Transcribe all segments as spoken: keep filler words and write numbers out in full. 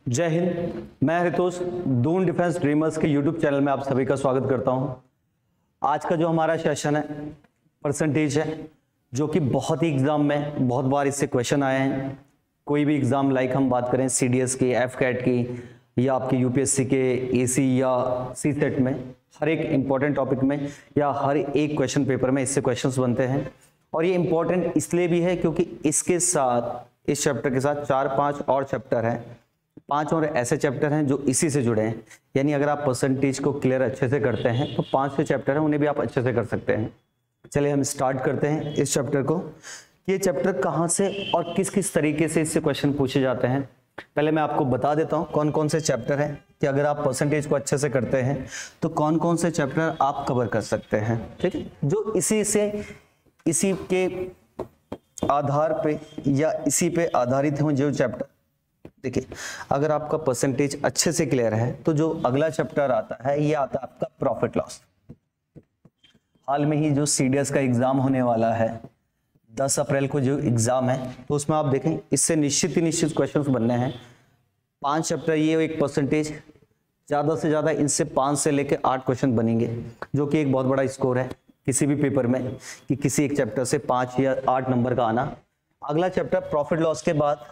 जय हिंद। मैं Haritosh Doon defence dreamers के यूट्यूब चैनल में आप सभी का स्वागत करता हूं। आज का जो हमारा सेशन है परसेंटेज है, जो कि बहुत ही एग्जाम में बहुत बार इससे क्वेश्चन आए हैं। कोई भी एग्जाम लाइक हम बात करें सीडीएस की, एफ कैट की या आपके यूपीएससी के एसी या सी सेट में, हर एक इंपॉर्टेंट टॉपिक में या हर एक क्वेश्चन पेपर में इससे क्वेश्चंस बनते हैं। और ये इंपॉर्टेंट इसलिए भी है क्योंकि इसके साथ, इस चैप्टर के साथ चार पांच और चैप्टर हैं, पांच और ऐसे चैप्टर हैं जो इसी से जुड़े हैं। यानी अगर आप परसेंटेज को क्लियर अच्छे से करते हैं तो पांच छह चैप्टर हैं, उन्हें भी आप अच्छे से कर सकते हैं। चलिए हम स्टार्ट करते हैं इस चैप्टर को। ये चैप्टर कहाँ से और किस किस तरीके से इससे क्वेश्चन पूछे जाते हैं, पहले मैं आपको बता देता हूँ कौन कौन से चैप्टर हैं, कि अगर आप परसेंटेज को अच्छे से करते हैं तो कौन कौन से चैप्टर आप कवर कर सकते हैं। ठीक है, जो इसी से इसी के आधार पे या इसी पे आधारित हो जो चैप्टर। देखिए, अगर आपका परसेंटेज अच्छे से क्लियर है तो जो अगला चैप्टर आता है ये आता है आपका प्रॉफिट लॉस। हाल में ही जो सीडीएस का एग्जाम होने वाला है दस अप्रैल को जो एग्जाम है, तो उसमें आप देखें इससे निश्चित ही निश्चित क्वेश्चंस बनने हैं। पांच चैप्टर ये एक परसेंटेज, ज्यादा से ज्यादा इनसे पांच से लेकर आठ क्वेश्चन बनेंगे, जो कि एक बहुत बड़ा स्कोर है किसी भी पेपर में कि किसी एक चैप्टर से पांच या आठ नंबर का आना। अगला चैप्टर प्रॉफिट लॉस के बाद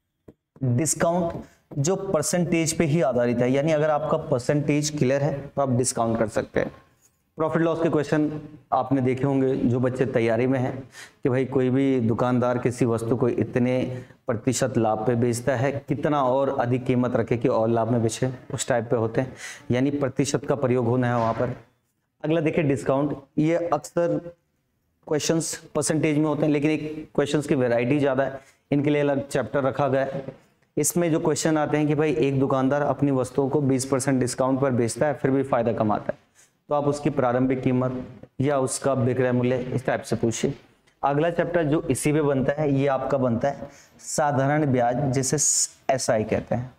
डिस्काउंट, जो परसेंटेज पे ही आधारित है। यानी अगर आपका परसेंटेज क्लियर है तो आप डिस्काउंट कर सकते हैं। प्रॉफिट लॉस के क्वेश्चन आपने देखे होंगे जो बच्चे तैयारी में हैं, कि भाई कोई भी दुकानदार किसी वस्तु को इतने प्रतिशत लाभ पे बेचता है, कितना और अधिक कीमत रखे कि और लाभ में बेचे, उस टाइप पे होते हैं। यानी प्रतिशत का प्रयोग होना है वहां पर। अगला देखिए डिस्काउंट, ये अक्सर क्वेश्चंस परसेंटेज में होते हैं, लेकिन एक क्वेश्चंस की वैरायटी ज़्यादा है, इनके लिए अलग चैप्टर रखा गया है। इसमें जो क्वेश्चन आते हैं कि भाई एक दुकानदार अपनी वस्तुओं को बीस परसेंट डिस्काउंट पर बेचता है फिर भी फायदा कमाता है, तो आप उसकी प्रारंभिक कीमत या उसका विक्रय मूल्य इस टाइप से पूछिए। अगला चैप्टर जो इसी पे बनता है ये आपका बनता है साधारण ब्याज, जिसे एस आई कहते हैं।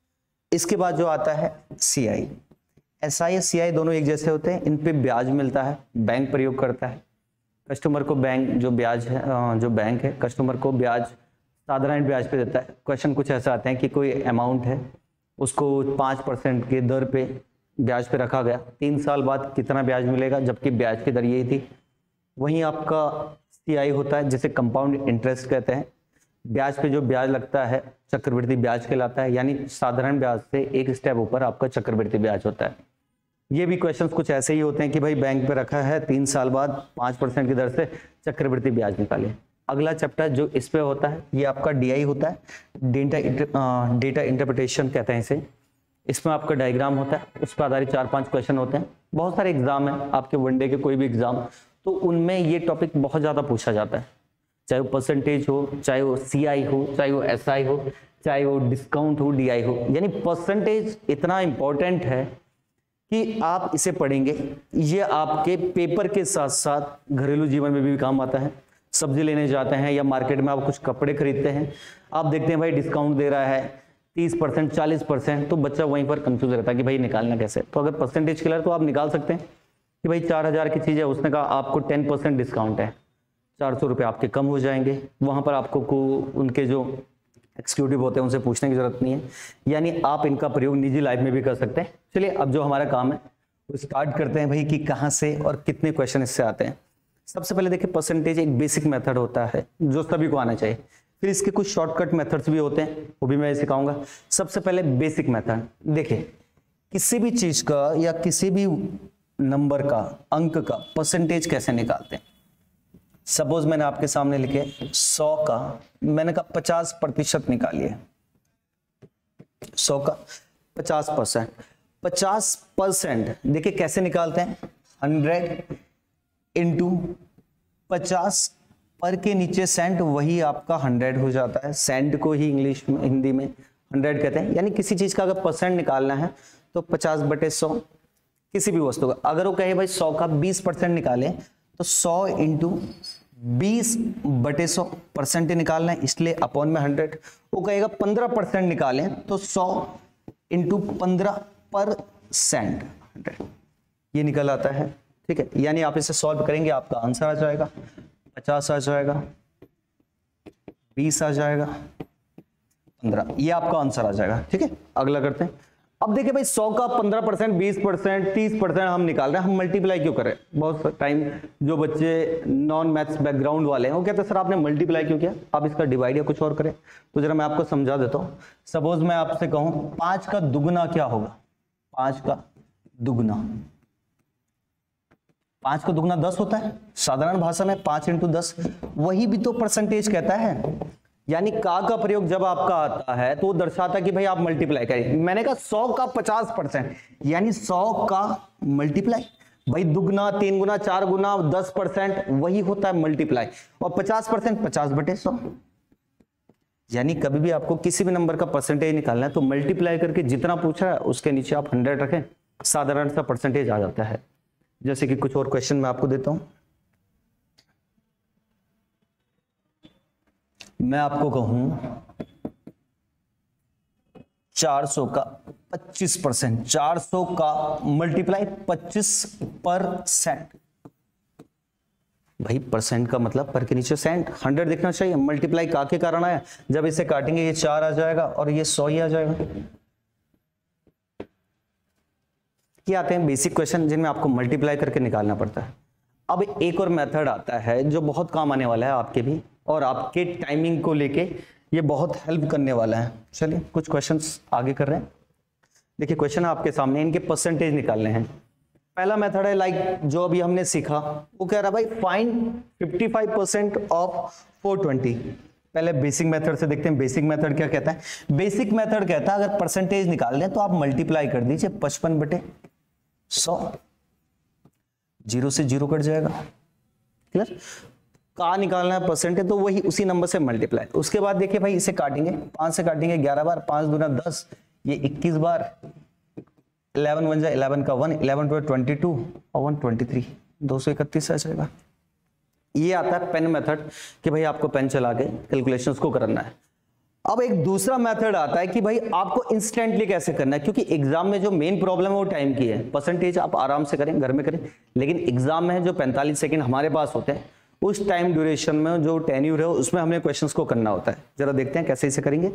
इसके बाद जो आता है सी आई। एस आई सी आई दोनों एक जैसे होते हैं, इन पे ब्याज मिलता है, बैंक प्रयोग करता है। कस्टमर को बैंक जो ब्याज है, जो बैंक है कस्टमर को ब्याज साधारण ब्याज पे देता है। क्वेश्चन कुछ ऐसा आते हैं कि कोई अमाउंट है उसको पाँच परसेंट के दर पे ब्याज पे रखा गया, तीन साल बाद कितना ब्याज मिलेगा, जबकि ब्याज की दर यही थी। वहीं आपका सी आई होता है जिसे कंपाउंड इंटरेस्ट कहते हैं। ब्याज पे जो ब्याज लगता है चक्रवृद्धि ब्याज कहलाता है। यानी साधारण ब्याज से एक स्टेप ऊपर आपका चक्रवृद्धि ब्याज होता है। ये भी क्वेश्चंस कुछ ऐसे ही होते हैं कि भाई बैंक पे रखा है, तीन साल बाद पाँच परसेंट की दर से चक्रवृद्धि ब्याज निकाले। अगला चैप्टर जो इस पे होता है ये आपका डी आई होता है, डेटा डेटा इंटरप्रिटेशन कहते हैं इसे। इसमें आपका डायग्राम होता है, उस पर आधारित चार पांच क्वेश्चन होते हैं। बहुत सारे एग्जाम हैं आपके वनडे के, कोई भी एग्जाम, तो उनमें ये टॉपिक बहुत ज्यादा पूछा जाता है। चाहे वो परसेंटेज हो, चाहे वो सी आई हो, चाहे वो एस आई हो, चाहे वो डिस्काउंट हो, डी आई हो। यानी परसेंटेज इतना इंपॉर्टेंट है कि आप इसे पढ़ेंगे, ये आपके पेपर के साथ साथ घरेलू जीवन में भी काम आता है। सब्जी लेने जाते हैं या मार्केट में आप कुछ कपड़े खरीदते हैं, आप देखते हैं भाई डिस्काउंट दे रहा है तीस परसेंट चालीस परसेंट, तो बच्चा वहीं पर कंफ्यूज रहता है कि भाई निकालना कैसे। तो अगर परसेंटेज क्लियर तो आप निकाल सकते हैं कि भाई चार हजार की चीज़ है, उसने कहा आपको टेन परसेंट डिस्काउंट है, चार सौ रुपये आपके कम हो जाएंगे। वहाँ पर आपको को उनके जो एक्सिक्यूटिव होते हैं उनसे पूछने की जरूरत नहीं है। यानी आप इनका प्रयोग निजी लाइफ में भी कर सकते हैं। चलिए अब जो हमारा काम है वो स्टार्ट करते हैं भाई कि कहाँ से और कितने क्वेश्चन इससे आते हैं। सबसे पहले देखिए, परसेंटेज एक बेसिक मेथड होता है जो सभी को आना चाहिए। फिर इसके कुछ शॉर्टकट मेथड्स भी होते हैं, वो भी मैं सिखाऊंगा। सबसे पहले बेसिक मेथड देखिए, किसी भी चीज का या किसी भी नंबर का, अंक का परसेंटेज कैसे निकालते हैं। सपोज मैंने आपके सामने लिखे सौ का, मैंने कहा पचास प्रतिशत निकालिए। सौ का पचास परसेंट, पचास परसेंट देखिए कैसे निकालते हैं, हंड्रेड इंटू पचास, पर के नीचे सेंट, वही आपका हंड्रेड हो जाता है। सेंट को ही इंग्लिश में, हिंदी में हंड्रेड कहते हैं। यानी किसी चीज का अगर परसेंट निकालना है तो पचास बटे सौ, किसी भी वस्तु का। अगर वो कहे भाई सौ का बीस परसेंट निकाले तो सौ इंटू बीस बटे सौ परसेंट निकालना है, इसलिए अपॉन में हंड्रेड। वो कहेगा पंद्रह परसेंट निकालें तो सौ इंटू पंद्रह परसेंट हंड्रेड, ये निकल आता है। ठीक है, यानी आप इसे सॉल्व करेंगे आपका आंसर आ जाएगा, पचास आ जाएगा, बीस आ जाएगा, पंद्रह, ये आपका आंसर आ जाएगा। ठीक है, अगला करते हैं। अब देखिए भाई सौ का पंद्रह परसेंट, बीस परसेंट, तीस परसेंट हम निकाल रहे हैं, हम मल्टीप्लाई क्यों करें? बहुत टाइम जो बच्चे नॉन मैथ्स बैकग्राउंड वाले हैं वो कहते हैं सर आपने मल्टीप्लाई क्यों किया, आप इसका डिवाइड या कुछ और करें। तो जरा मैं आपको समझा देता हूं। सपोज मैं आपसे कहूं पांच का दुगना क्या होगा? पांच का दुगना, पांच का दुगना दस होता है साधारण भाषा में, पांच इंटू दस, वही भी तो परसेंटेज कहता है। यानी का का प्रयोग जब आपका आता है तो वो दर्शाता कि भाई आप मल्टीप्लाई करें। मैंने कहा सौ का पचास परसेंट, यानी सौ का मल्टीप्लाई। भाई दुगना, तीन गुना, चार गुना, दस परसेंट, वही होता है मल्टीप्लाई। और पचास परसेंट पचास बटे सौ। यानी कभी भी आपको किसी भी नंबर का परसेंटेज निकालना है तो मल्टीप्लाई करके जितना पूछा है उसके नीचे आप हंड्रेड रखें, साधारण सा परसेंटेज आ जाता है। जैसे कि कुछ और क्वेश्चन मैं आपको देता हूं। मैं आपको कहूं चार सौ का पच्चीस परसेंट, चार सौ का मल्टीप्लाई पच्चीस परसेंट। भाई परसेंट का मतलब पर के नीचे सेंट, हंड्रेड दिखना चाहिए। मल्टीप्लाई का के कारण आया, जब इसे काटेंगे ये चार आ जाएगा और ये सौ ही आ जाएगा। ये आते हैं बेसिक क्वेश्चन जिनमें आपको मल्टीप्लाई करके निकालना पड़ता है। अब एक और मेथड आता है जो बहुत काम आने वाला है आपके भी, और आपके टाइमिंग को लेके ये बहुत हेल्प करने वाला है। चलिए कुछ क्वेश्चंस आगे कर रहे हैं। देखिए क्वेश्चन आपके सामने, इनके परसेंटेज निकालने हैं। पहला मेथड है लाइक जो अभी हमने सीखा, वो कह रहा भाई फाइंड पचपन परसेंट ऑफ चार सौ बीस। पहले बेसिक मेथड से देखते हैं। बेसिक मेथड क्या कहता है? बेसिक मेथड कहता है अगर परसेंटेज निकाल दें तो आप मल्टीप्लाई कर दीजिए पचपन बटे सौ, जीरो से जीरो कट जाएगा। क्लियर? का निकालना है परसेंटेज तो वही उसी नंबर से मल्टीप्लाई। उसके बाद देखिए भाई इसे काटेंगे, पांच से काटेंगे ग्यारह बार, पांच दूना दस, ये इक्कीस बार, इलेवन वन जा इलेवन का one, eleven two twenty two और वन ट्वेंटी थ्री, दो सौ इकतीस आ जाएगा। ये आता है पेन मेथड कि भाई आपको पेन चला के कैलकुलेशंस को करना है। अब एक दूसरा मेथड आता है कि भाई आपको इंस्टेंटली कैसे करना है, क्योंकि एग्जाम में जो मेन प्रॉब्लम है वो टाइम की है। परसेंटेज आप आराम से करें, घर में करें, लेकिन एग्जाम में जो पैंतालीस सेकंड हमारे पास होते हैं उस टाइम ड्यूरेशन में जो टेन्यूर है उसमें हमने क्वेश्चंस को करना होता है। जरा देखते हैं कैसे इसे करेंगे।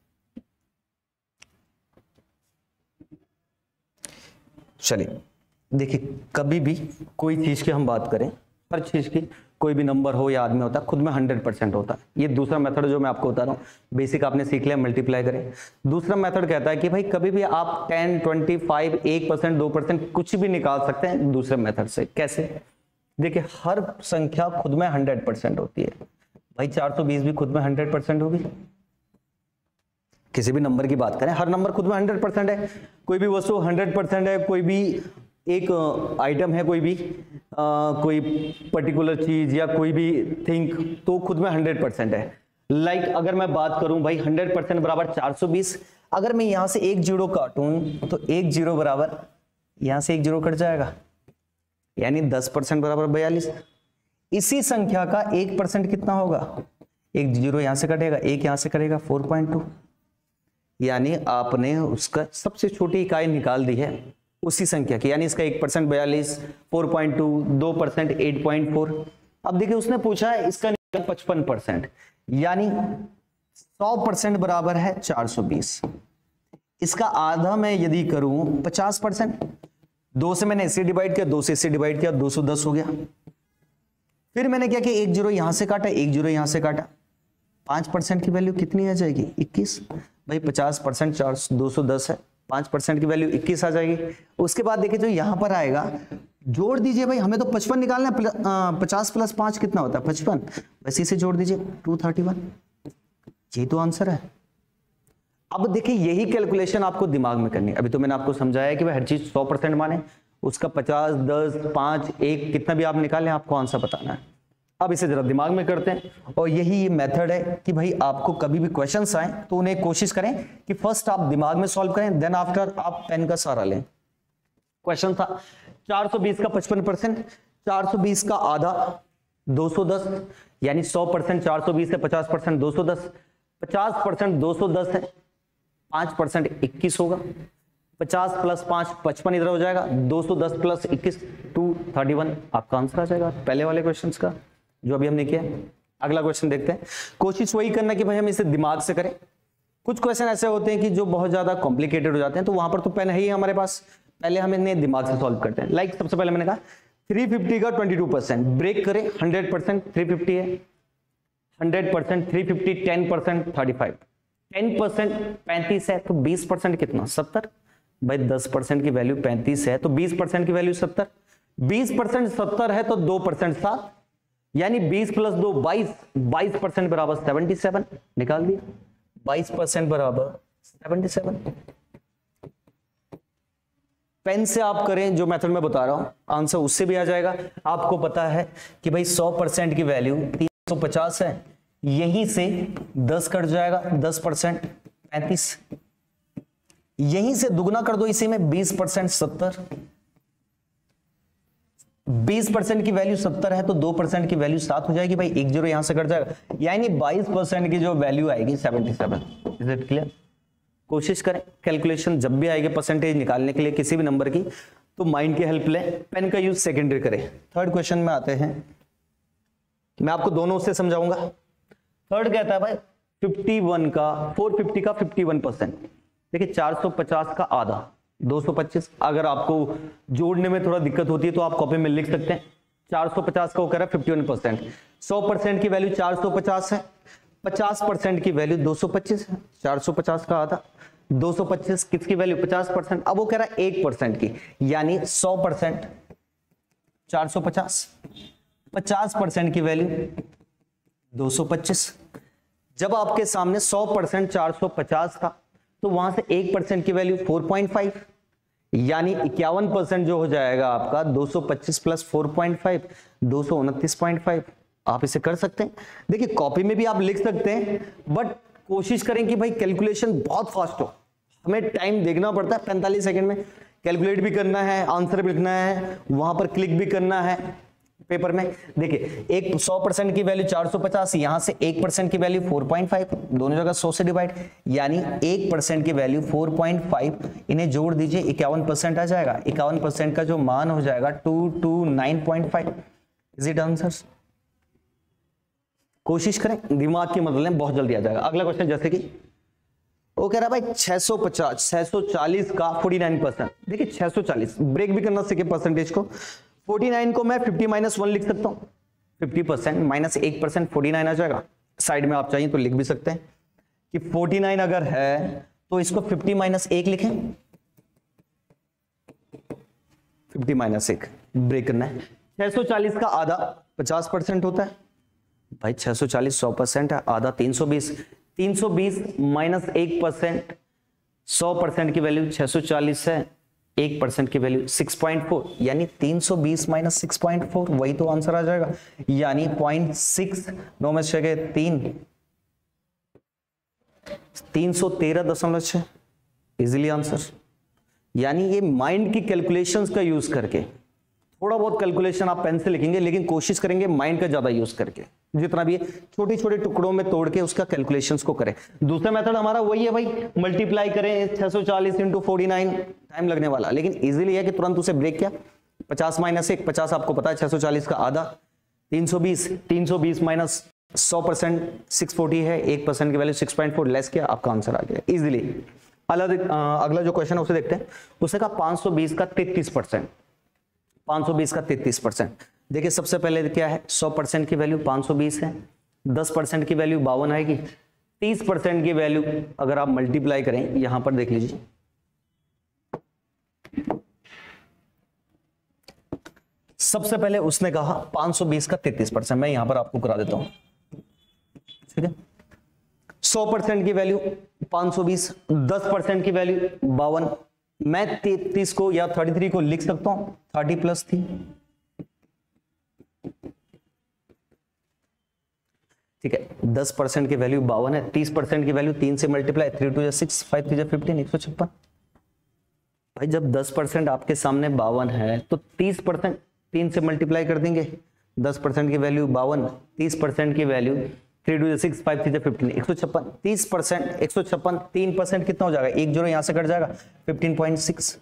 चलिए देखिए, कभी भी कोई चीज की हम बात करें, हर चीज की कोई भी नंबर हो या आदमी होता है खुद में हंड्रेड परसेंट होता है। ये दूसरा मेथड जो मैं आपको बता रहा हूँ, बेसिक आपने सीख लिया, मल्टीप्लाई करें। दूसरा मेथड कहता है कि भाई कभी भी आप टेन, ट्वेंटी फाइव, एक परसेंट, दो परसेंट कुछ भी निकाल सकते हैं दूसरे मेथड से। कैसे? देखिए हर संख्या खुद में हंड्रेड परसेंट होती है। भाई चार सौ बीस भी खुद में हंड्रेड परसेंट होगी। किसी भी नंबर की बात करें, हर नंबर खुद में हंड्रेड परसेंट है। कोई भी वस्तु हंड्रेड परसेंट है, कोई भी एक आइटम है, कोई भी आ, कोई पर्टिकुलर चीज या कोई भी थिंग, तो खुद में हंड्रेड परसेंट है। लाइक like, अगर मैं बात करूं भाई हंड्रेड परसेंट बराबर चार सौ बीस, अगर मैं यहां से एक जीरो काटूं तो एक जीरो बराबर यहां से एक जीरो कट जाएगा, यानी दस परसेंट बराबर बयालीस। इसी संख्या का एक परसेंट कितना होगा? एक जीरो यहां से कटेगा, एक यहां से करेगा, फोर पॉइंट टू। यानी आपने उसका सबसे छोटी इकाई निकाल दी है उसी संख्या की, यानी इसका एक परसेंट बयालीस, फोर पॉइंट टू, दो परसेंट एट पॉइंट फोर। अब देखिए उसने पूछा है इसका पचपन परसेंट, यानी सौ परसेंट बराबर है चार सौ बीस। इसका आधा मैं यदि करूं पचास परसेंट, दो से मैंने इससे डिवाइड किया, दो से इससे डिवाइड किया, दो सौ दस हो गया। फिर मैंने क्या किया, एक जीरो यहां से काटा, एक जीरो यहां से काटा, पांच परसेंट की वैल्यू कितनी आ जाएगी? इक्कीस। भाई पचास परसेंट चार दो सौ दस है, पांच परसेंट की वैल्यू इक्कीस आ जाएगी। उसके बाद देखिए जो यहां पर आएगा, जोड़ दीजिए भाई, हमें तो पचपन निकालना है, पचास प्लस पांच कितना होता है? पचपन। बस इसे जोड़ दीजिए, टू थर्टी वन। ये तो आंसर है। अब देखिए यही कैलकुलेशन आपको दिमाग में करनी है। अभी तो मैंने आपको समझाया कि भाई हर चीज सौ परसेंट माने, उसका पचास, दस, पांच, एक कितना भी आप निकालें आपको आंसर बताना है। अब इसे जरा दिमाग में करते हैं, और यही मेथड है कि भाई आपको कभी भी क्वेश्चंस आए तो उन्हें कोशिश करें कि फर्स्ट आप दिमाग में सॉल्व करें, देन आफ्टर आप पेन का सहारा लें। क्वेश्चन था चार सौ बीस का पचपन परसेंट, चार सौ बीस का आधा दो सौ दस, यानी सौ परसेंट चार सौ बीस है, पचास परसेंट दो सौ दस, पचास परसेंट दो सौ दस है, पांच परसेंट इक्कीस होगा, पचास प्लस पांच पचपन इधर हो जाएगा, दो सौ दस प्लस इक्कीस टू थर्टी वन आपका आंसर आ जाएगा पहले वाले क्वेश्चन का जो अभी हमने किया। अगला क्वेश्चन देखते हैं। कोशिश वही करना कि भाई हम इसे दिमाग से करें, कुछ क्वेश्चन ऐसे होते हैं कि जो बहुत ज्यादा कॉम्प्लिकेटेड हो जाते हैं, तो वहां पर तो पेन है ही हमारे पास, पहले हम इन्हें दिमाग से सॉल्व करते हैं। लाइक like, सबसे पहले मैंने कहा तीन सौ पचास का बाईस परसेंट ब्रेक करें, हंड्रेड परसेंट तीन सौ पचास है, हंड्रेड परसेंट तीन सौ पचास, टेन परसेंट पैंतीस, टेन परसेंट पैंतीस है तो बीस परसेंट कितना, सत्तर। भाई दस परसेंट की वैल्यू पैंतीस है तो बीस परसेंट की वैल्यू सत्तर, बीस परसेंट सत्तर है तो दो परसेंट सात, यानी बीस प्लस दो बाईस, बाईस परसेंट बराबर सतहत्तर, निकाल दिया, बाईस परसेंट बराबर सतहत्तर। पेन से आप करें जो मेथड में बता रहा हूं, आंसर उससे भी आ जाएगा। आपको पता है कि भाई सौ परसेंट की वैल्यू तीन सौ पचास है, यहीं से दस कट जाएगा, दस परसेंट पैंतीस, यहीं से दुगना कर दो इसी में, बीस परसेंट सत्तर, बीस परसेंट की वैल्यू सत्तर है तो दो परसेंट की वैल्यू सात हो जाएगी, भाई एक जीरो यहां से कट जाएगा, यानी बाईस परसेंट की जो वैल्यू आएगी सतहत्तर। Is it clear? कोशिश करें कैलकुलेशन जब भी आएगी परसेंटेज निकालने के लिए किसी भी नंबर की, तो माइंड की हेल्प लें, पेन का यूज सेकेंडरी करें। थर्ड क्वेश्चन में आते हैं, मैं आपको दोनों से समझाऊंगा। थर्ड कहता है भाई इक्यावन का चार सौ पचास का इक्यावन परसेंट, देखिए चार सौ पचास का आधा दो सौ पच्चीस, अगर आपको जोड़ने में थोड़ा दिक्कत होती है तो आप कॉपी में लिख सकते हैं। चार सौ पचास का वो कह रहा है इक्यावन परसेंट, सौ परसेंट की वैल्यू चार सौ पचास है, पचास परसेंट की वैल्यू दो सौ पच्चीस है, चार सौ पचास का आधा दो सौ पच्चीस, किसकी वैल्यू पचास परसेंट, अब वो कह रहा है एक परसेंट की, यानी सौ परसेंट चार सौ पचास, पचास परसेंट की वैल्यू दो सौ पच्चीस। जब आपके सामने सौ परसेंट चार सौ पचास था तो वहां से एक परसेंट की वैल्यू चार पॉइंट पाँच, यानी इक्यावन परसेंट जो हो जाएगा आपका दो सौ पच्चीस प्लस चार पॉइंट पाँच, दो सौ उनतीस पॉइंट पाँच। आप इसे कर सकते हैं, देखिए कॉपी में भी आप लिख सकते हैं, बट कोशिश करें कि भाई कैलकुलेशन बहुत फास्ट हो, हमें टाइम देखना पड़ता है, पैंतालीस सेकंड में कैलकुलेट भी करना है, आंसर भी लिखना है, वहां पर क्लिक भी करना है पेपर में। देखिए एक सौ परसेंट की वैल्यू चार सौ पचास, यहां से एक परसेंट की वैल्यू चार पॉइंट पाँच, दोनों जगह सौ से डिवाइड, यानी एक परसेंट की वैल्यू चार पॉइंट पाँच, इन्हें जोड़ दीजिए इक्यावन परसेंट आ जाएगा, इक्यावन परसेंट का जो मान हो जाएगा दो सौ उनतीस पॉइंट पाँच। Is it answers? कोशिश करें, दिमाग की मदद लें, बहुत जल्दी आ जाएगा। अगला क्वेश्चन, जैसे कि वो कह रहा है भाई छह सौ पचास, छह सौ चालीस का उनचास परसेंट, देखिए छह सौ चालीस ब्रेक भी करना सीखे परसेंटेज को, उनचास को मैं पचास माइनस वन लिख सकता हूं, पचास परसेंट माइनस एक परसेंट उनचास आ जाएगा। साइड में आप चाहिए तो लिख भी सकते हैं कि उनचास अगर है तो इसको पचास माइनस एक लिखें, पचास माइनस एक ब्रेक करना है। छह सौ चालीस का आधा पचास परसेंट होता है, भाई छह सौ चालीस सौ परसेंट है, आधा तीन सौ बीस, तीन सौ बीस माइनस एक परसेंट, सौ परसेंट की वैल्यू छह सौ चालीस है, एक परसेंट की वैल्यू छह पॉइंट चार, यानी तीन सौ बीस माइनस छह पॉइंट चार, वही तो आंसर आ जाएगा, यानी पॉइंट सिक्स, नौ में छह गए तीन, तीन सौ तेरह दशमलव छह, इजिली आंसर। यानी ये माइंड की कैलकुलेशंस का यूज करके, थोड़ा बहुत कैलकुलेशन आप पेन से लिखेंगे लेकिन कोशिश करेंगे माइंड का ज्यादा यूज करके, जितना भी है छोटे छोटे टुकड़ों में तोड़ के उसका कैलकुलेशंस को करें। दूसरा मेथड हमारा वही है भाई, मल्टीप्लाई करें छह सौ चालीस इंटू फोर्टी नाइन, टाइम लगने वाला, लेकिन इजीली है कि तुरंत उसे ब्रेक किया, पचास माइनस एक, पचास आपको पता है छह सौ चालीस का आधा, तीन सौ बीस, तीन सौ बीस माइनस सौ परसेंट छह सौ चालीस है, एक परसेंट की वैल्यू छह पॉइंट चार लेस किया, आपका आंसर आ गया इजीली। अगला जो क्वेश्चन है उसे देखते हैं, उसने कहा पांच सौ बीस का तैंतीस परसेंट, पांच सौ बीस का तैंतीस परसेंट। देखिए सबसे पहले क्या है, सौ परसेंट की वैल्यू पांच सौ बीस है, दस परसेंट की वैल्यू बावन आएगी, तीस परसेंट की वैल्यू अगर आप मल्टीप्लाई करें, यहां पर देख लीजिए सबसे पहले उसने कहा पांच सौ बीस का तैंतीस परसेंट, मैं यहां पर आपको करा देता हूं, ठीक है। सौ परसेंट की वैल्यू पांच सौ बीस, दस परसेंट की वैल्यू बावन, मैं तैंतीस को या तैंतीस को लिख सकता हूं तीस प्लस थ्री, ठीक है। दस परसेंट की वैल्यू बावन है, तीस परसेंट की वैल्यू तीन से multiply, three two six, five three fifteen, एक सौ छप्पन। भाई जब दस परसेंट आपके सामने बावन है तो तीस परसेंट तीन से मल्टीप्लाई कर देंगे, दस परसेंट की वैल्यू बावन, तीस परसेंट की value three two six, five three fifteen, एक सौ छप्पन, तीस परसेंट एक सौ छप्पन, तीन परसेंट कितना हो जाएगा, एक जीरो यहां से कट जाएगा, फिफ्टीन पॉइंट सिक्स।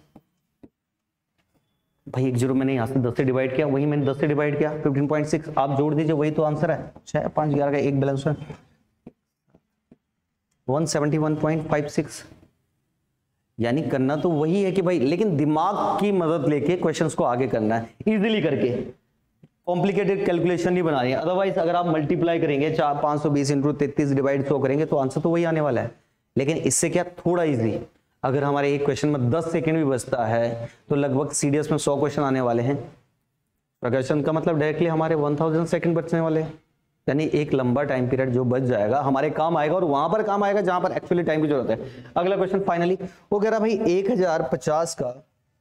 भाई एक जीरो मैंने यहां से दस से डिवाइड किया, वही मैंने दस से डिवाइड किया, फिफ्टीन पॉइंट सिक्स, आप जोड़ दीजिए वही तो आंसर है, छह पांच ग्यारह का एक बैलेंस है, one seventy one point five six. यानी करना तो वही है कि भाई, लेकिन दिमाग की मदद लेके क्वेश्चंस को आगे करना है, इजीली करके, कॉम्प्लिकेटेड कैलकुलेशन नहीं बनानी है। अदरवाइज अगर आप मल्टीप्लाई करेंगे चार पाँच सौ बीस इंटू तैतीस डिवाइड सौ करेंगे तो आंसर तो वही आने वाला है। लेकिन इससे क्या थोड़ा इजी, अगर हमारे एक क्वेश्चन में दस सेकंड भी बचता है तो लगभग सीडीएस में सौ क्वेश्चन आने वाले हैं। क्वेश्चन का मतलब डायरेक्टली हमारे वन थाउजेंड सेकेंड बचने वाले हैं। यानी एक लंबा टाइम पीरियड जो बच जाएगा हमारे काम आएगा, और वहां पर काम आएगा जहां पर एक्चुअली टाइम की जरूरत है। अगला क्वेश्चन फाइनली वो कह रहा भाई एक हजार पचास का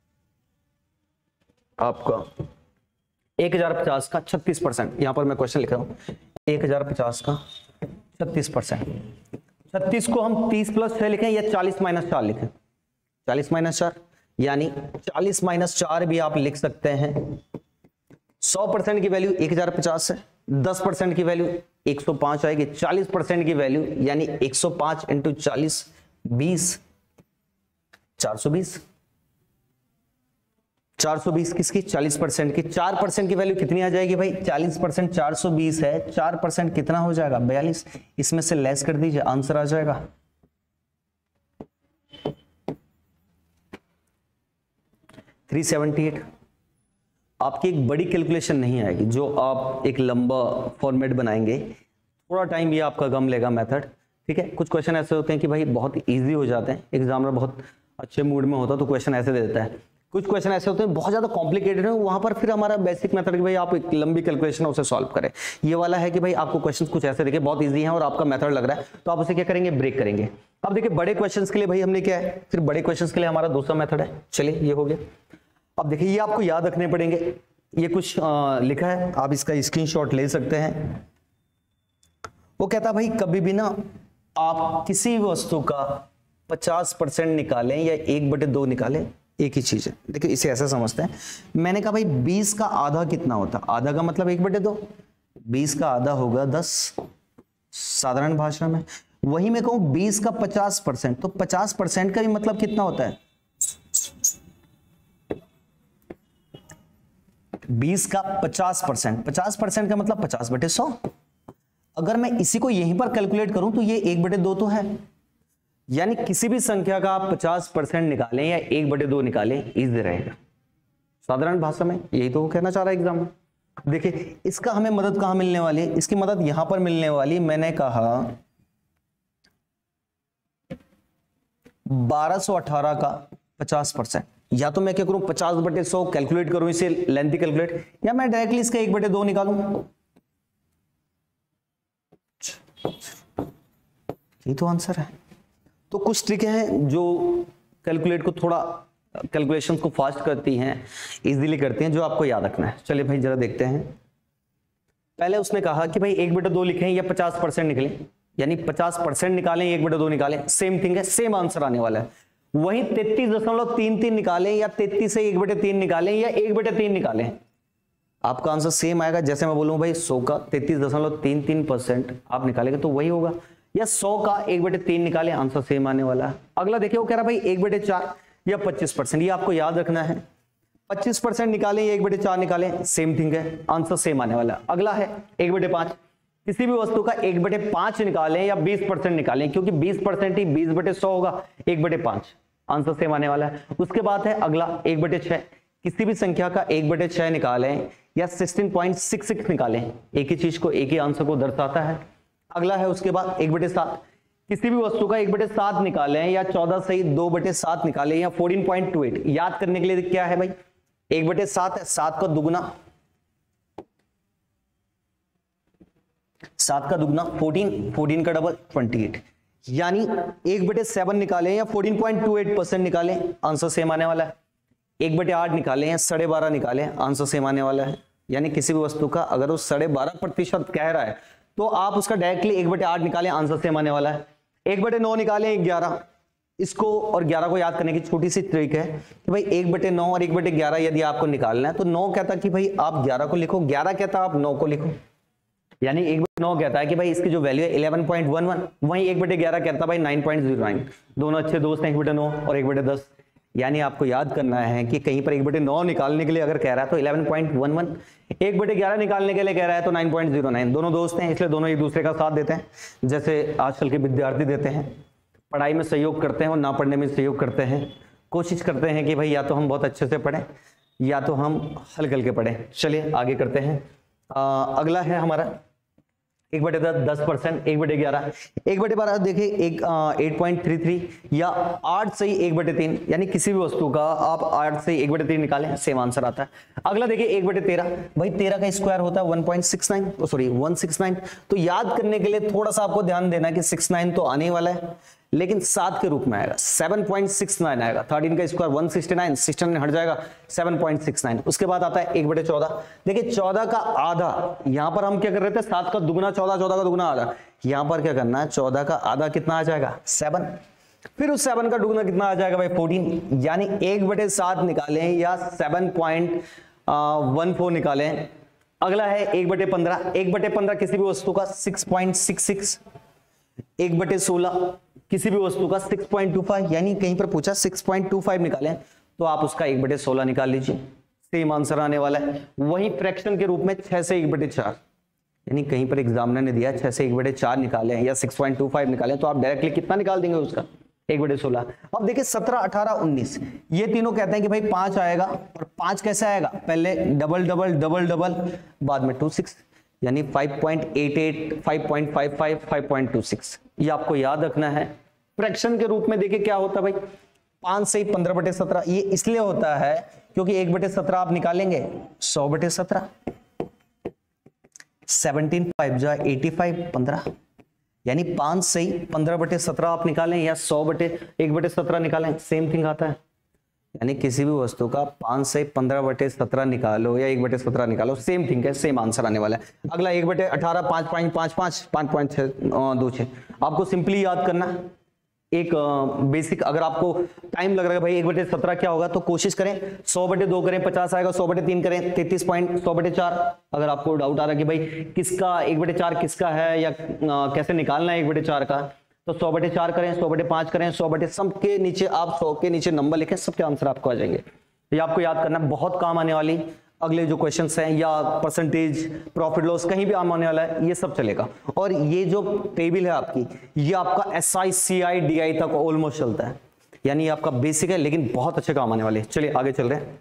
आपका एक हजार पचास का छत्तीस परसेंट, यहां पर मैं क्वेश्चन लिख रहा हूं, एक हजार पचास का छत्तीस परसेंट। छत्तीस को हम तीस प्लस छह लिखें या चालीस माइनस चार लिखें? चालीस माइनस चार, यानी चालीस माइनस चार भी आप लिख सकते हैं। सौ परसेंट की वैल्यू एक हजार पचास है, दस परसेंट की वैल्यू एक सौ पाँच आएगी, चालीस परसेंट की वैल्यू यानी एक सौ पाँच इंटू चालीस बीस, चार सौ बीस। चार सौ बीस किसकी? चालीस परसेंट की। चार परसेंट की वैल्यू कितनी आ जाएगी भाई? चालीस परसेंट चार सौ बीस है, चार परसेंट कितना हो जाएगा? बयालीस। इसमें से लेस कर दीजिए, आंसर आ जाएगा तीन सौ अठहत्तर। आपकी एक बड़ी कैलकुलेशन नहीं आएगी, जो आप एक लंबा फॉर्मेट बनाएंगे, थोड़ा टाइम भी आपका कम लेगा मेथड, ठीक है। कुछ क्वेश्चन ऐसे होते हैं कि भाई बहुत इजी हो जाते हैं, एग्जामिनर बहुत अच्छे मूड में होता है तो क्वेश्चन ऐसे दे देता है। कुछ क्वेश्चन ऐसे होते हैं बहुत ज्यादा कॉम्प्लिकेटेड है, वहां पर फिर हमारा बेसिक मेथड कि भाई आप एक लंबी कैलकुलेशन उसे सॉल्व करें। ये वाला है कि भाई आपको क्वेश्चन कुछ ऐसे देखे बहुत इजी हैं और आपका मेथड लग रहा है तो आप उसे क्या करेंगे? ब्रेक करेंगे। अब देखिए बड़े क्वेश्चंस के लिए भाई हमने क्या है, फिर बड़े क्वेश्चंस के लिए हमारा दूसरा मेथड है। चलिए ये हो गया। अब देखिए ये आपको याद रखने पड़ेंगे, ये कुछ आ, लिखा है, आप इसका स्क्रीनशॉट ले सकते हैं। वो कहता भाई कभी भी ना आप किसी वस्तु का पचास परसेंट निकालें या एक बटे दो निकालें, एक ही चीज है। देखिए इसे ऐसा समझते हैं, मैंने कहा भाई बीस का आधा कितना होता? आधा का मतलब एक बटे दो, बीस का आधा होगा दस, साधारण भाषा में। वही मैं कहूं बीस का पचास परसेंट, तो पचास परसेंट का भी मतलब कितना होता है? बीस का पचास परसेंट, पचास परसेंट का मतलब पचास बटे सौ। अगर मैं इसी को यहीं पर कैलकुलेट करूं तो ये एक बटे दो तो है, यानी किसी भी संख्या का आप पचास परसेंट निकालें या एक बटे दो निकालें, इजी रहेगा। साधारण भाषा में यही तो कहना चाह रहा है एग्जाम में। देखिए इसका हमें मदद कहां मिलने वाली है? इसकी मदद यहां पर मिलने वाली। मैंने कहा बारह सौ अठारह का पचास परसेंट, या तो मैं क्या करूं पचास बटे सौ कैलकुलेट करूं, इसे लेंथी कैलकुलेट, या मैं डायरेक्टली इसका एक बटे दो निकालूं। ये तो आंसर है। तो कुछ ट्रिक हैं जो कैलकुलेट को थोड़ा कैलकुलेशन को फास्ट करती हैं, इजीली करती हैं, जो आपको याद रखना है। चलिए भाई जरा देखते हैं। पहले उसने कहा कि भाई एक बटे दो लिखें या पचास परसेंट निकलें, यानी पचास परसेंट निकालें एक बटे दो निकालें, सेम थिंग है, सेम आंसर आने वाला है। वहीं तैतीस दशमलव तीन तीन निकालें या तैतीस से एक बटे तीन निकालें या एक बटे तीन निकालें, आपका आंसर सेम आएगा। जैसे मैं बोलूं भाई सौ का तैतीस दशमलव तीन तीन परसेंट आप निकालेंगे तो वही होगा, या सौ का एक बटे तीन निकाले, आंसर सेम आने वाला है। अगला देखिए वो कह रहा भाई एक बटे चार या पच्चीस परसेंट, ये आपको याद रखना है। पच्चीस परसेंट निकालें या एक बटे चार निकालें, सेम थिंग है, आंसर सेम आने वाला है। अगला है एक बटे पांच, किसी भी वस्तु का एक बटे पांच निकालें या बीस परसेंट निकालें, क्योंकि बीस परसेंट ही बीस बटे सौ होगा, एक बटे पांच, आंसर सेम आने वाला है। उसके बाद है अगला एक बटे छह, किसी भी संख्या का एक बटे छह निकालें या सोलह पॉइंट छह छह निकालें, एक ही चीज को एक ही आंसर को दर्शाता है। अगला है उसके बाद एक बटे सात, किसी भी वस्तु का एक बटे सात निकालें या चौदह सही दो बटे सात निकालें या चौदह पॉइंट दो आठ। याद करने के लिए क्या है भाई, एक बटे सात है, सात का दुगना, सात का दुगना चौदह, चौदह का डबल अट्ठाईस, यानी एक बटे सेवन निकालें या चौदह पॉइंट दो आठ परसेंट निकालें, आंसर सेम आने वाला है। एक बटे आठ निकालें या साढ़े बारह निकालें, आंसर सेम आने वाला है। यानी किसी भी वस्तु का अगर वो साढ़े बारह प्रतिशत कह रहा है तो आप उसका डायरेक्टली एक बटे आठ निकालें, आंसर सेम आने वाला है। एक बटे नौ निकालें ग्यारह, इसको और ग्यारह को याद करने की छोटी सी ट्रिक है कि भाई एक बटे नौ और एक बटे ग्यारह यदि आपको निकालना है तो नौ कहता कि भाई आप ग्यारह को लिखो, ग्यारह कहता आप नौ को लिखो। यानी एक बटे नौ कहता है कि भाई इसकी जो वैल्यू है इलेवन पॉइंट वन वन, वहीं एक बटे ग्यारह कहता भाई नाइन पॉइंट जीरो नाइन। दोनों अच्छे दोस्त हैं, एक बटे नौ और एक बटे दस। यानी आपको याद करना है कि कहीं पर एक बटे नौ निकालने के लिए अगर कह रहा है तो इलेवन पॉइंट वन वन, एक बटे ग्यारह निकालने के लिए कह रहा है तो नाइन पॉइंट जीरो नाइन। दोनों दोस्त हैं इसलिए दोनों एक दूसरे का साथ देते हैं, जैसे आजकल के विद्यार्थी देते हैं, पढ़ाई में सहयोग करते हैं और ना पढ़ने में सहयोग करते हैं। कोशिश करते हैं कि भाई या तो हम बहुत अच्छे से पढ़ें या तो हम हल्के हल्के पढ़ें। चलिए आगे करते हैं। आ, अगला है हमारा एक बटे दस, दस परसेंट, एक बटे ग्यारह, एक बटे बारह देखिए एक एट पॉइंट थ्री थ्री या आठ से ही एक बटे तीन, यानी किसी भी वस्तु का आप आठ से एक बटे तीन निकालें सेम आंसर आता है। अगला देखिए एक बटे तेरह, भाई तेरह का स्क्वायर होता है one point six nine, sorry one six nine. तो याद करने के लिए थोड़ा सा आपको ध्यान देना कि सिक्स नाइन तो आने वाला है लेकिन सात के रूप में आएगा, सेवन पॉइंट सिक्स नाइन आएगा। थर्टीन का square one sixty nine, sixty nine हट जाएगा, सेवन पॉइंट सिक्स नाइन। उसके बाद आता है एक बटे चौदह, देखिए चौदह का आधा, यहां पर हम क्या कर रहे थे सात का दुगना चौदह, चौदह का दुगना आधा, यहां पर क्या करना है चौदह का आधा कितना आ जाएगा सेवन, फिर उस सेवन का दुगना कितना आ जाएगा भाई फोर्टीन, यानी एक बटे सात निकालें या सेवन पॉइंट वन फोर निकालें। अगला है एक बटे पंद्रह, एक बटे पंद्रह किसी भी वस्तु का सिक्स पॉइंट सिक्स सिक्स, एक बटे सोलह किसी भी वस्तु का सिक्स पॉइंट टू फाइव, यानी कहीं पर पूछा सिक्स पॉइंट टू फाइव निकालें तो आप उसका एक बटे सोलह निकाल लीजिए, सेम आंसर आने वाला है। वहीं फ्रैक्शन के रूप में छह से एक बटे चार, यानी कहीं पर एग्जामिनर ने दिया छह से एक बटे चार निकालें या सिक्स पॉइंट टू फाइव निकालें तो आप डायरेक्टली कितना निकाल देंगे उसका एक बटे सोलह। अब देखिए सत्रह, अठारह, उन्नीस, ये तीनों कहते हैं कि भाई पांच आएगा, और पांच कैसे आएगा, पहले डबल डबल डबल डबल बाद में टू सिक्स, यानी five point eight eight, five point five five, five point two six. ये आपको याद रखना है। फ्रैक्शन के रूप में देखिए क्या होता है भाई, पांच से पंद्रह बटे सत्रह, ये इसलिए होता है क्योंकि एक बटे सत्रह आप निकालेंगे सौ बटे सत्रह, सेवनटीन फाइव जा एटी फाइव, पंद्रह, यानी पांच से पंद्रह बटे सत्रह आप निकालें या सौ बटे एक बटे सत्रह निकालें, सेम थिंग आता है। यानी किसी भी वस्तु का पांच से पंद्रह बटे सत्रह निकालो या एक बटे सत्रह निकालो, सेम थिंग है, सेम आंसर आने वाला है। अगला एक बटे अठारह, पांच पॉइंट पांच पांच, पांच पॉइंट छह दो छह, आपको सिंपली याद करना एक बेसिक। अगर आपको टाइम लग रहा है भाई एक बटे सत्रह क्या होगा तो कोशिश करें सौ बटे दो करें, पचास आएगा, सौ बटे तीन करें तैतीस पॉइंट, सौ बटे चार। अगर आपको डाउट आ रहा है कि भाई किसका एक बटे चार किसका है या आ, कैसे निकालना है एक बटे चार का, तो सौ बटे चार करें, सौ बटे पांच करें, सौ बटे सब के नीचे आप सौ के नीचे नंबर लिखें, सबके आंसर आपको आ जाएंगे। ये आपको याद करना बहुत काम आने वाली अगले जो क्वेश्चंस हैं या परसेंटेज, प्रॉफिट लॉस कहीं भी आम आने वाला है, ये सब चलेगा। और ये जो टेबल है आपकी, ये आपका S I C I D I तक ऑलमोस्ट चलता है, यानी आपका बेसिक है लेकिन बहुत अच्छे काम आने वाले हैं। चलिए आगे चल रहे हैं।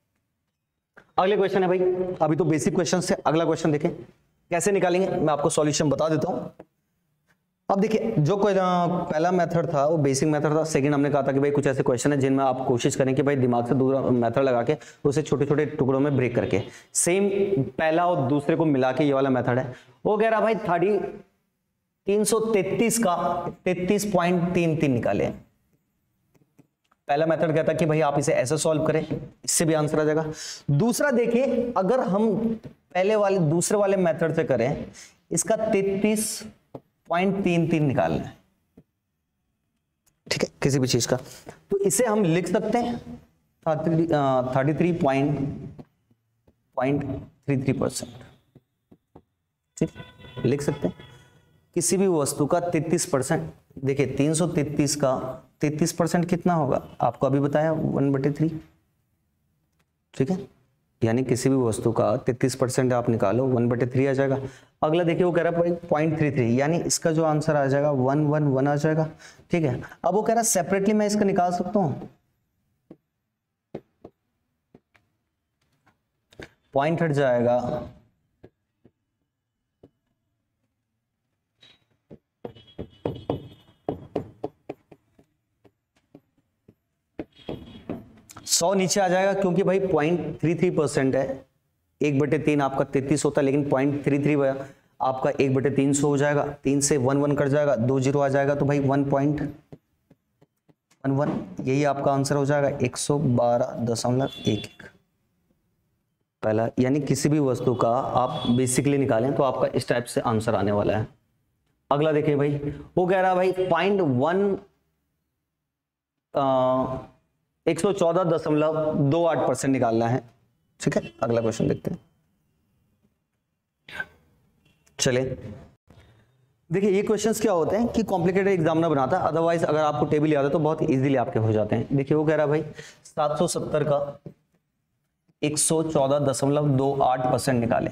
अगले क्वेश्चन है भाई, अभी तो बेसिक क्वेश्चन से अगला क्वेश्चन देखें कैसे निकालेंगे, मैं आपको सॉल्यूशन बता देता हूं। अब देखिए जो कोई पहला मेथड था वो बेसिक मेथड था, सेकंड हमने कहा था कि भाई कुछ ऐसे क्वेश्चन है जिनमें आप कोशिश करें कि भाई दिमाग से दूसरा मेथड लगा के उसे छोटे छोटे टुकड़ों में ब्रेक करके, सेम पहला और दूसरे को मिला के ये वाला मेथड है। वो कह रहा भाई थर्टी तीन सौ तैतीस का तैतीस पॉइंट तीन तीन निकाले। पहला मेथड कहता कि भाई आप इसे ऐसे सॉल्व करें, इससे भी आंसर आ जाएगा। दूसरा देखिए अगर हम पहले वाले दूसरे वाले मेथड से करें, इसका तैतीस पॉइंट तीन तीन निकालना है, ठीक है, किसी भी चीज का, तो इसे हम लिख सकते हैं thirty three point point three three percent, ठीक, लिख सकते हैं। किसी भी वस्तु का तैतीस परसेंट, देखिए तीन सौ तैतीस का तैतीस परसेंट कितना होगा आपको अभी बताया वन बटे थ्री, ठीक है, यानी किसी भी वस्तु का तैतीस परसेंट आप निकालो वन बटे थ्री आ जाएगा। अगला देखिए वो कह रहा है पॉइंट थ्री थ्री, यानी इसका जो आंसर आ जाएगा वन वन वन आ जाएगा, ठीक है। अब वो कह रहा है सेपरेटली मैं इसका निकाल सकता हूं, पॉइंट हट जाएगा, सौ नीचे आ जाएगा क्योंकि भाई पॉइंट थ्री थ्री परसेंट है, एक बटे तीन आपका तैतीस होता है लेकिन पॉइंट थ्री थ्री आपका एक बटे तीन सौ हो जाएगा, तीन से वन वन कट जाएगा, दो जीरो आ जाएगा तो भाई वन पॉइंट वन वन, यही आपका आंसर हो जाएगा एक सौ बारह दशमलव एक एक पहला। यानी किसी भी वस्तु का आप बेसिकली निकालें तो आपका इस टाइप से आंसर आने वाला है। अगला देखिए भाई वो कह रहा है भाई फाइंड वन एक सौ चौदह दशमलव दो आठ परसेंट निकालना है, ठीक है। अगला क्वेश्चन देखते हैं, चले। देखिए ये क्वेश्चंस क्या होते हैं कि कॉम्प्लिकेटेड एग्जामिनर बनाता है, अदरवाइज अगर आपको टेबल याद है तो बहुत इजीली आपके हो जाते हैं। देखिए वो कह रहा है भाई सात सौ सत्तर का एक सौ चौदह दशमलव दो आठ परसेंट निकाले।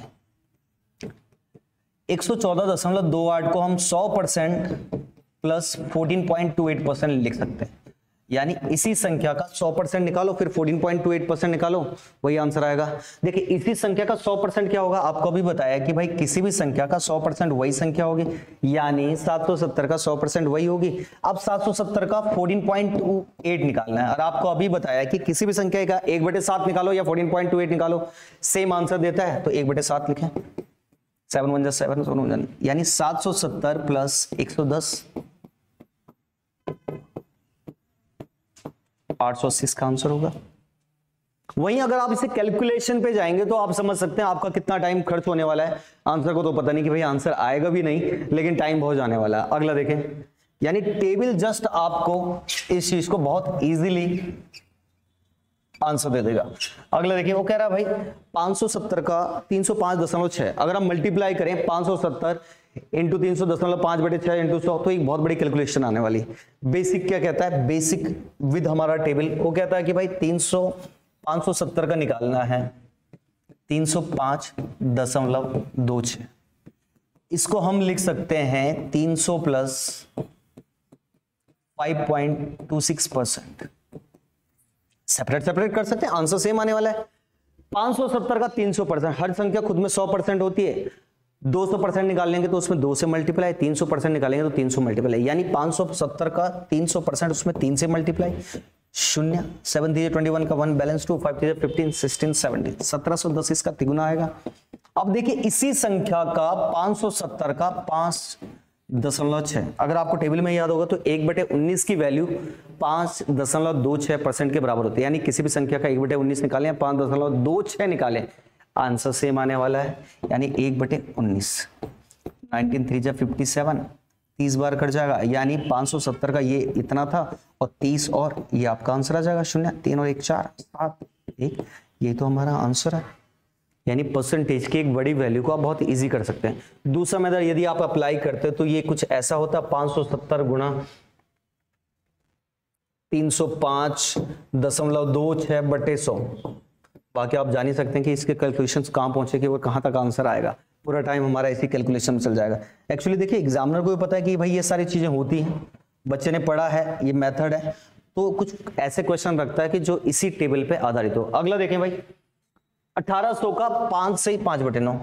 एक सौ चौदह दशमलव दो आठ को हम सौ percent plus fourteen point two eight percent लिख सकते हैं, यानी इसी संख्या का सौ परसेंट निकालो फिर fourteen point two eight percent निकालो, वही आंसर आएगा। देखिए इसी संख्या का सौ परसेंट क्या होगा, आपको अभी बताया कि भाई किसी भी संख्या का सौ परसेंट वही संख्या होगी, यानी सात सौ सत्तर का सौ परसेंट वही होगी। अब सात सौ सत्तर का फोर्टीन पॉइंट टू एट निकालना है, और आपको अभी बताया कि किसी भी संख्या का एक बटे सात निकालो या फोर्टीन पॉइंट टू एट निकालो, सेम आंसर देता है, तो एक बटे सात लिखें, सेवन वन जा सेवन, सेवन वन, यानी सात सौ सत्तर प्लस एक सौ दस, आठ सौ अस्सी का आंसर होगा। वहीं अगर आप इसे कैलकुलेशन पे जाएंगे तो आप समझ सकते हैं आपका कितना टाइम खर्च होने वाला है। आंसर को तो पता नहीं कि भाई आंसर आएगा भी नहीं, लेकिन टाइम बहुत जाने वाला है। अगला देखें, यानी टेबल जस्ट आपको इस चीज को बहुत इजीली आंसर दे देगा। अगला देखिए वो कह रहा है भाई पांच सौ सत्तर का तीन सौ पांच दशमलव छह, अगर हम मल्टीप्लाई करें पांच सौ सत्तर इंटू तीन सौ दशमलव पांच बटे छह इंटू सौ, तो एक बहुत बड़ी कैलकुलेशन आने वाली। बेसिक क्या कहता है, बेसिक विद हमारा टेबल वो कहता है कि भाई तीन सौ पांच सौ सत्तर का निकालना है तीन सौ पांच दशमलव दो छह, इसको हम लिख सकते हैं तीन सौ plus five point two six percent. Separate separate कर सकते हैं, आंसर सेम आने वाला है। पांच सौ सत्तर का तीन सौ परसेंट, हर संख्या खुद में सौ परसेंट होती है, दो सौ परसेंट निकालेंगे तो उसमें दो से मल्टीप्लाई, तीन सौ परसेंट निकालेंगे तो तीन सौ मल्टीप्लाई, यानी पांच सौ सत्तर का तीन सौ परसेंट उसमें तीन से मल्टीप्लाई, शून्य, सेवन थ्री ट्वेंटी वन का one balance two, five three fifteen, sixteen seventeen, सत्रह सौ दस इसका तिगुना आएगा। अब देखिए इसी संख्या का पांच सौ सत्तर का पांच दशमलव छह, अगर आपको टेबल में याद होगा तो एक बटे उन्नीस की वैल्यू पांच दशमलव दो छह परसेंट के बराबर होती है, यानी किसी भी संख्या का एक बटे उन्नीस निकालें, पांच दशमलव दो छह निकालें, आंसर सेम आने वाला है, यानी एक बटे उन्नीस। नाइनटीन थ्री जा फिफ्टी सेवन, तीस बार कट जाएगा, यानी पांच सौ सत्तर का ये इतना था और तीस और ये आपका आंसर आ जाएगा, शून्य, तीन और एक चार, सात, एक, ये तो हमारा आंसर है। यानी परसेंटेज की एक बड़ी वैल्यू को आप बहुत इजी कर सकते हैं। दूसरा मेथड यदि आप अप्लाई करते तो ये कुछ ऐसा होता, पांच सौ सत्तर गुणा तीन सौ पांच दशमलव दो छह बटे सौ। बाकी आप जान ही सकते हैं कि इसके कैलकुलेशंस कहां पहुंचे कि वो कहां तक आंसर आएगा, पूरा टाइम हमारा इसी कैलकुलेशन में चल जाएगा। एक्चुअली देखिए एग्जामिनर को भी पता है कि भाई ये सारी चीजें होती हैं, बच्चे ने पढ़ा है, ये मेथड है, तो कुछ ऐसे क्वेश्चन रखता है कि जो इसी टेबल पे आधारित हो। अगला देखें भाई, अठारह सौ का पांच से पांच बटे नौ,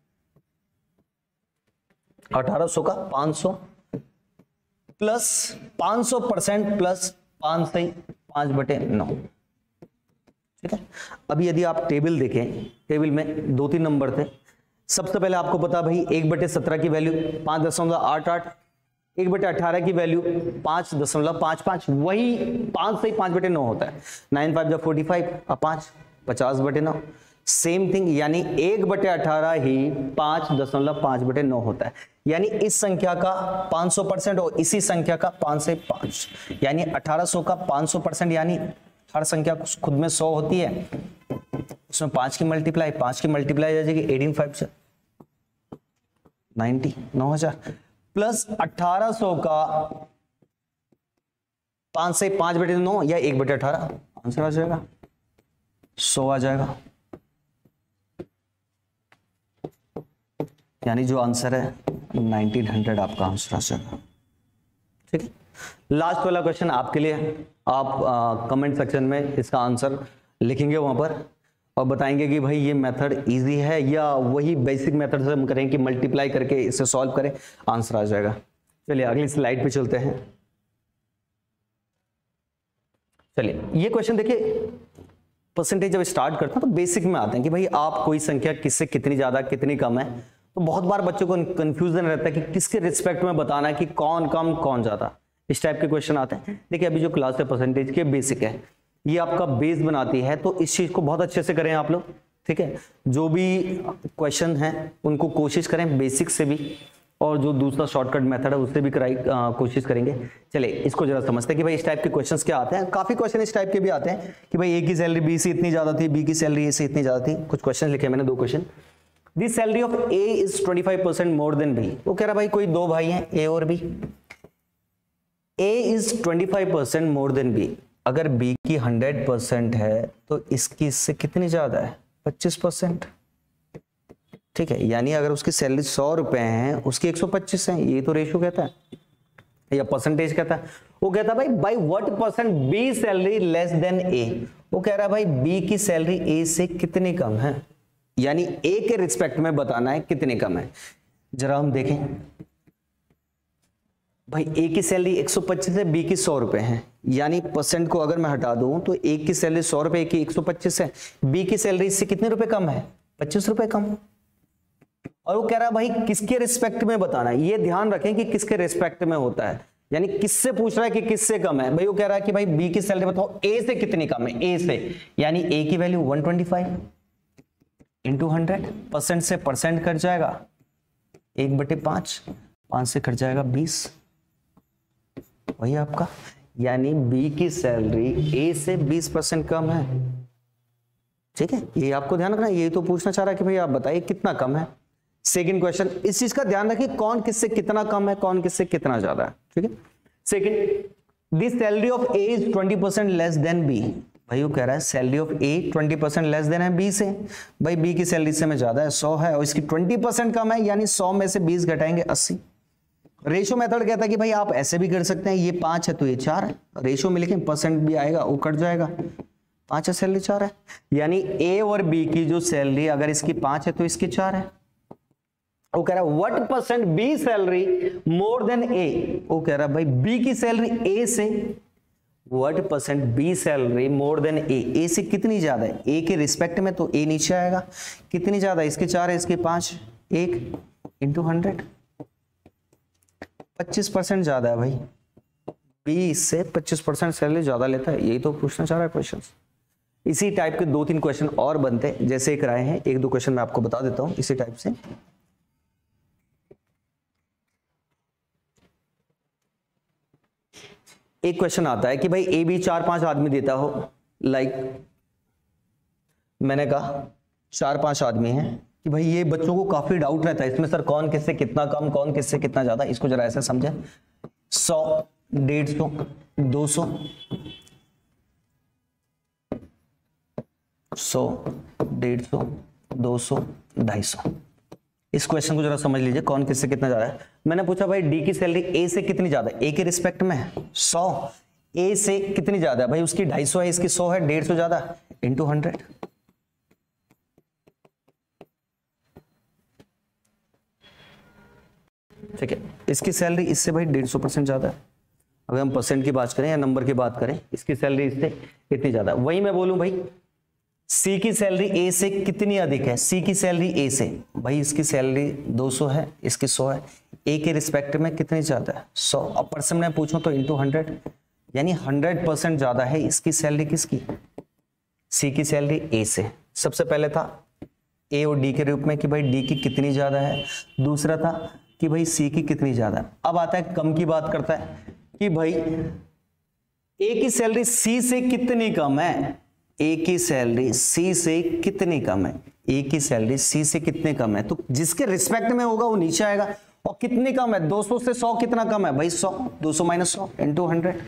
अठारह सौ का पांच सौ प्लस पांच सौ परसेंट प्लस पांच से पांच बटे नौ, ठीक है। अभी यदि आप टेबल देखें, टेबल में दो तीन नंबर थे। सबसे पहले आपको पता भाई एक बटे सत्रह की वैल्यू पांच दशमलव आठ आठ, एक बटे अठारह की वैल्यू पांच दशमलव पांच पांच, वही पांच से पांच बटे नौ होता है। नाइन फाइव जब फोर्टी फाइव, पांच पचास बटे नौ, सेम थिंग, यानी एक बटे अठारह ही पांच दशमलव पांच बटे नौ होता है। यानी इस संख्या का पांच सौ परसेंट और इसी संख्या का पांच से पांच, यानी अठारह सौ का पांच सौ परसेंट, यानी हर संख्या खुद में सौ होती है, उसमें पांच की मल्टीप्लाई, पांच की मल्टीप्लाई आ जाएगी एटीन फाइव से नाइनटी, नौ हजार, प्लस अठारह सौ का पांच से पांच बटे नौ या एक बटे अठारह, आंसर आ जाएगा सौ आ जाएगा, यानी जो आंसर है नाइनटीन हंड्रेड आपका आंसर आ जाएगा, ठीक है। लास्ट वाला क्वेश्चन आपके लिए, आप कमेंट सेक्शन में इसका आंसर लिखेंगे वहां पर और बताएंगे कि भाई ये मेथड इजी है या वही बेसिक मेथड से हम करें कि मल्टीप्लाई करके इसे सॉल्व करें, आंसर आ जाएगा। चलिए अगली स्लाइड पे चलते हैं। चलिए ये क्वेश्चन देखिए, परसेंटेज जब स्टार्ट करते हैं तो बेसिक में आते हैं कि भाई आप कोई संख्या किससे कितनी ज्यादा कितनी कम है, तो बहुत बार बच्चों को कंफ्यूजन रहता है कि किसके रिस्पेक्ट में बताना है कि कौन कम कौन ज्यादा, इस टाइप के क्वेश्चन आते हैं। देखिए अभी जो क्लास है परसेंटेज के बेसिक है, ये आपका बेस बनाती है, तो इस चीज को बहुत अच्छे से करें आप लोग, ठीक है। जो भी क्वेश्चन हैं उनको कोशिश करें बेसिक से भी, और जो दूसरा शॉर्टकट मेथड है उससे भी कराई कोशिश करेंगे। चलिए इसको जरा समझते हैं कि भाई इस टाइप के क्वेश्चंस क्या आते हैं। काफी क्वेश्चन इस टाइप के भी आते हैं कि भाई ए की सैलरी बी से इतनी ज्यादा थी, बी की सैलरी ए से इतनी ज्यादा थी। कुछ क्वेश्चन लिखे मैंने, दो question. This salary of A is twenty five percent more than B. वो कह रहा भाई कोई दो भाई हैं ए और B, A is twenty five percent more than B. अगर बी की हंड्रेड परसेंट है तो इसकी इससे कितनी ज्यादा है, पच्चीस परसेंट। ठीक है, यानी अगर उसकी सैलरी सौ रुपए है उसकी एक सौ पच्चीस है, ये तो रेशियो कहता है या परसेंटेज कहता है। वो कहता है भाई by what percent B salary less than A. वो कह रहा है भाई बी की सैलरी ए से कितनी कम है, यानी ए के रिस्पेक्ट में बताना है कितनी कम है। जरा हम देखें भाई, ए की सैलरी एक सौ पच्चीस है, बी की सौ रुपए है, यानी परसेंट को अगर मैं हटा दूं तो ए की सैलरी सौ रुपए की एक सौ पच्चीस है, बी की सैलरी इससे कितने रुपए कम है, पच्चीस रुपए कम। और वो कह रहा है भाई किसके रिस्पेक्ट में बताना है, ये ध्यान रखें कि किसके रिस्पेक्ट में होता है, यानी किससे पूछ रहा है कि किससे कम है। भाई वो कह रहा है कि भाई बी की सैलरी बताओ ए से कितनी कम है, ए से, यानी ए की value one twenty five into hundred, percent से परसेंट कट जाएगा एक बटे पांच, पांच से कट जाएगा बीस, वही आपका, यानी बी की सैलरी ए से बीस परसेंट कम है। ठीक है, ये आपको ध्यान रखना, ये तो पूछना चाह रहा है कि भाई आप बताइए कितना कम है। सेकंड क्वेश्चन, इस चीज का ध्यान रखिए कौन किससे कितना कम है, कौन किससे कितना ज्यादा है। ठीक है, second, this salary of A is twenty percent less than B. भाई वो कह रहा है salary of A twenty percent less than है बी से। भाई बी की सैलरी से में ज्यादा है, सौ है, और इसकी ट्वेंटी परसेंट कम है, यानी सौ में से बीस घटाएंगे अस्सी। रेशो मेथड कहता है कि भाई आप ऐसे भी कर सकते हैं, ये पांच है तो ये चार है, रेशो में लेकिन परसेंट भी आएगा वो कट जाएगा, पांच है सैलरी चार है, यानी ए और बी की जो सैलरी अगर इसकी पांच है तो इसकी चार है। वो कह रहा है what percent B salary more than A. वो कह रहा है भाई बी की सैलरी ए से, what percent B salary more than A, A से कितनी ज्यादा है, ए के रिस्पेक्ट में तो ए नीचे आएगा, कितनी ज्यादा है, इसके चार है इसके पांच, एक इंटू हंड्रेड, पच्चीस परसेंट ज्यादा है भाई, बी इससे पच्चीस परसेंट सैलरी ज्यादा लेता है, यही तो पूछना चाह रहा है क्वेश्चन। इसी टाइप के दो तीन क्वेश्चन और बनते हैं, जैसे एक राय हैं, एक दो क्वेश्चन मैं आपको बता देता हूं इसी टाइप से। एक क्वेश्चन आता है कि भाई ए बी चार पांच आदमी देता हो, लाइक मैंने कहा चार पांच आदमी हैं कि भाई ये बच्चों को काफी डाउट रहता है इसमें, सर कौन किससे कितना कम, कौन किससे कितना ज्यादा, इसको जरा ऐसे समझे। सौ, डेढ़ सौ, दो सौ, सौ, डेढ़ सौ, दो सौ, ढाई सौ। इस क्वेश्चन को जरा समझ लीजिए, कौन किससे कितना ज्यादा है। मैंने पूछा भाई डी की सैलरी ए से कितनी ज्यादा है, ए के रिस्पेक्ट में है सौ, ए से कितनी ज्यादा है, भाई उसकी ढाई सौ है, इसकी सौ है, डेढ़ सौ ज्यादा, इंटू हंड्रेड। ठीक है, इसकी सैलरी इससे भाई डेढ़ सौ परसेंट ज्यादा है। अगर हम परसेंट की बात करें या नंबर की बात करें, इसकी सैलरी इससे कितनी ज्यादा है। वही मैं बोलूं भाई सी की सैलरी ए से कितनी अधिक है, सी की सैलरी ए से, भाई इसकी सैलरी दो सौ है, इसकी सौ है, ए के रिस्पेक्ट में कितनी ज्यादा है, सौ। अब परसेंट में पूछूं तो इंटू हंड्रेड, यानी हंड्रेड परसेंट ज्यादा है इसकी सैलरी किसकी, सी की सैलरी ए से। सबसे पहले था ए और डी के रूप में कि भाई डी की कितनी ज्यादा है, दूसरा था कि भाई सी की कितनी ज्यादा है। अब आता है कम की बात करता है कि भाई ए की सैलरी सी से कितनी कम है, ए की सैलरी सी से कितनी कम है, ए की सैलरी सी से कितने कम है, तो जिसके रिस्पेक्ट में होगा वो नीचे आएगा। और कितनी कम है, दो सौ से सौ कितना कम है भाई, सौ, दो सौ माइनस सौ इंटू हंड्रेड,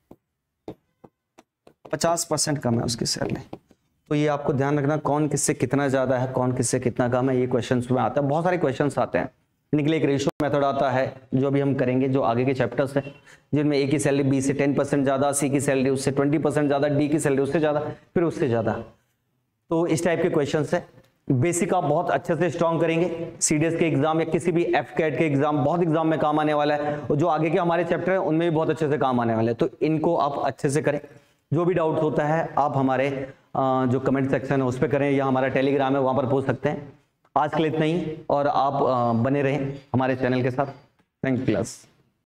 पचास परसेंट कम है उसकी सैलरी। तो ये आपको ध्यान रखना कौन किससे कितना ज्यादा है, कौन किससे कितना कम है, ये क्वेश्चन में आता है। बहुत सारे क्वेश्चन आते हैं, इनके लिए एक रेशियो मेथड आता है जो अभी हम करेंगे, जो आगे के चैप्टर्स हैं, जिनमें ए की सैलरी बी से टेन परसेंट ज्यादा, सी की सैलरी उससे ट्वेंटी परसेंट ज्यादा, डी की सैलरी उससे ज्यादा, फिर उससे ज्यादा। तो इस टाइप के क्वेश्चंस है, बेसिक आप बहुत अच्छे से स्ट्रॉन्ग करेंगे, सीडीएस के एग्जाम या किसी भी एफ कैट के एग्जाम, बहुत एग्जाम में काम आने वाला है, और जो आगे के हमारे चैप्टर है उनमें भी बहुत अच्छे से काम आने वाले हैं। तो इनको आप अच्छे से करें। जो भी डाउट होता है आप हमारे जो कमेंट सेक्शन है उस पर करें, या हमारा टेलीग्राम है वहां पर पूछ सकते हैं। आज के लिए इतना ही, और आप बने रहें हमारे चैनल के साथ। Thank you class.